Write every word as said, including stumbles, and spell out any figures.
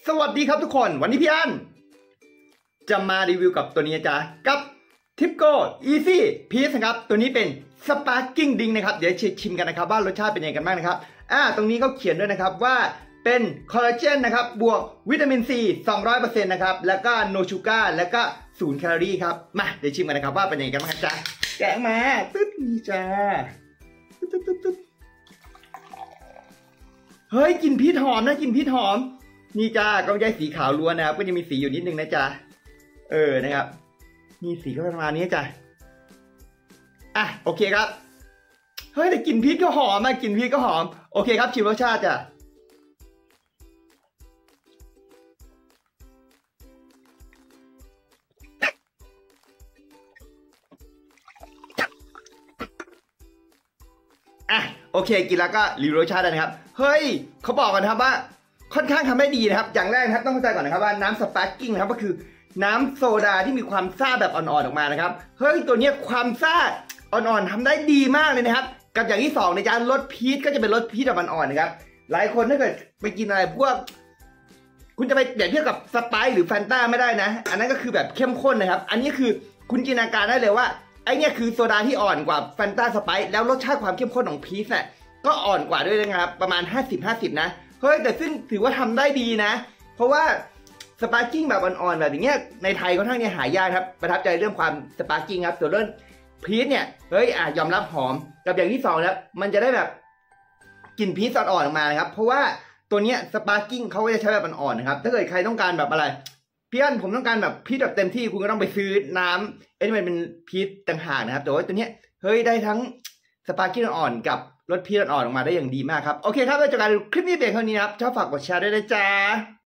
สวัสดีครับทุกคนวันนี้พี่อันจะมารีวิวกับตัวนี้จ้ะกับทิปโก้ Easy Peach นะครับตัวนี้เป็น Sparkling Drink นะครับเดี๋ยวชิมกันนะครับว่ารสชาติเป็นยังไงกันบ้างนะครับอ่าตรงนี้เขาเขียนด้วยนะครับว่าเป็นคอลลาเจนนะครับบวกวิตามินซี สองร้อยเปอร์เซ็นต์ นะครับแล้วก็โนชูการ์แล้วก็ศูนย์แคลอรี่ครับมาเดี๋ยวชิมกันนะครับว่าเป็นยังไงกันบ้างจ้ะแกะมาตึ๊ดนี่จ้าตึ๊ดตึ๊ดตึ๊ดตึ๊ดเฮ้ยกลิ่นพีชหอมนะกลิ่นพีชหอมนี่จ้าก็ไม่ใช่สีขาวล้วนนะครับก็จะมีสีอยู่นิดนึงนะจ๊ะเออนะครับนี่สีก็ประมาณนี้จ้ะอ่ะโอเคครับเฮ้ยแต่กลิ่นพีชก็หอมอ่ะกลิ่นพีชก็หอมโอเคครับชิมรสชาติจ้ะอ่ะโอเคกินแล้วก็รีวิวรสชาติได้นะครับเฮ้ยเขาบอกกันนะครับว่าค่อนข้างทำได้ดีนะครับอย่างแรกนะครับต้องเข้าใจก่อนนะครับว่าน้ำสปาร์กิ้งนะครับก็คือน้ำโซดาที่มีความซ่าแบบอ่อนๆออกมานะครับเฮ้ยตัวนี้ความซ่าอ่อนๆทำได้ดีมากเลยนะครับกับอย่างที่สองในจานรสพีชก็จะเป็นรสพีชแบบอ่อนๆนะครับหลายคนถ้าเกิดไปกินอะไรพวกคุณจะไปเปรียบเทียบกับสไปซ์หรือแฟนต้าไม่ได้นะอันนั้นก็คือแบบเข้มข้นนะครับอันนี้คือคุณจินตนาการได้เลยว่าไอเนี่ยคือโซดาที่อ่อนกว่าแฟนต้าสไปซ์แล้วรสชาติความเข้มข้นของพีชอ่ะก็อ่อนกว่าด้วยนะครับประมาณ ห้าสิบ ห้าสิบ นะเฮ้ยแต่ซึ่งถือว่าทำได้ดีนะเพราะว่าสปาร์กิ้งแบบอ่อนๆแบบอย่างเงี้ยในไทยค่อนข้างเนี่ยหายากครับประทับใจเรื่องความสปาร์กิ้งครับส่วนเรื่องพีชเนี่ยเฮ้ยอ่ะยอมรับหอมกับอย่างที่สองแล้วมันจะได้แบบกลิ่นพีชอ่อนๆออกมานะครับเพราะว่าตัวเนี้ยสปาร์กิ้งเขาก็จะใช้แบบอ่อนๆนะครับถ้าเกิดใครต้องการแบบอะไรพี่อันผมต้องการแบบพีชแบบเต็มที่คุณก็ต้องไปซื้อน้ำไอ้นี่มันเป็นพีชต่างหากนะครับแต่ว่าตัวเนี้ยเฮ้ยได้ทั้งสปาร์กิ้งอ่อนกับรสพีชอ่อนออกมาได้อย่างดีมากครับโอเคครับแล้วจากการดูคลิปนี้เพียงเท่านี้ครับชอบฝากกดแชร์ด้วยนะจ๊ะ